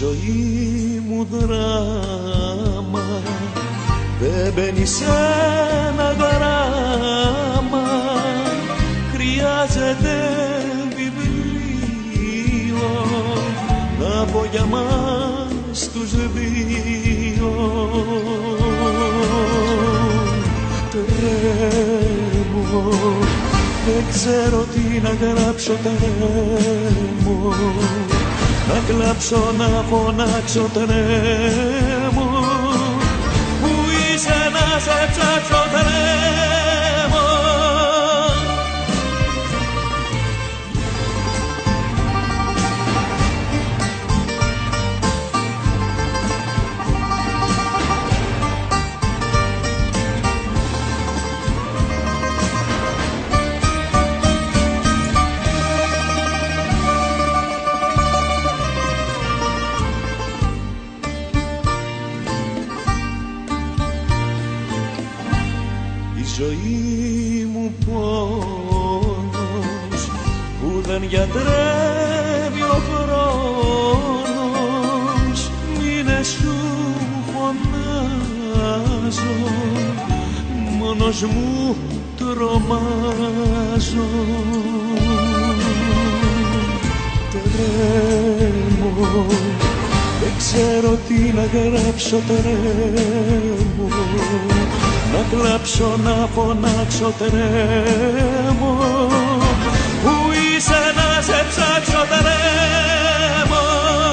ζωή μου δράμα δεν μπαίνει σε ένα γράμμα, χρειάζεται βιβλίο να πω για μας τους δύο. Τρέμω, δεν ξέρω τι να γράψω, τρέμω, να κλάψω, να φωνάξω, τρέμω, που είσαι να σε ψάξω, τρέμω. Η ζωή μου πόνος που δεν γιατρεύει ο χρόνος, μήνες σου φωνάζω, μόνος μου τρομάζω. Τρέμω, δεν ξέρω τι να γράψω, τρέμω, να κλάψω, να φωνάξω, τρέμω, που είσαι να σε ψάξω, τρέμω.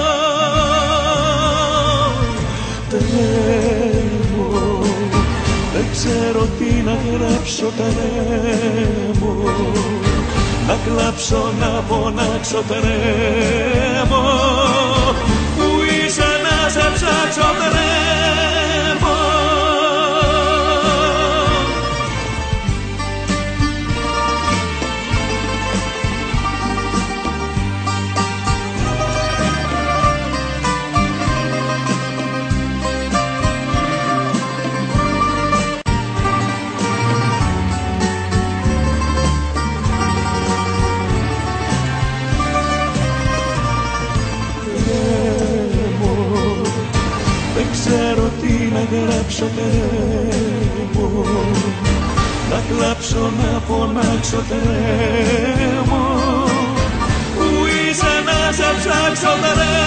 Τρέμω, δεν ξέρω τι να γράψω, τρέμω, να κλάψω, να φωνάξω, τρέμω, που είσαι να σε ψάξω, τρέμω. Δεν ξέρω τι να γράψω, τρέμω, να κλάψω, να φωνάξω, τρέμω, που είσαι να σε ψάξω, τρέμω.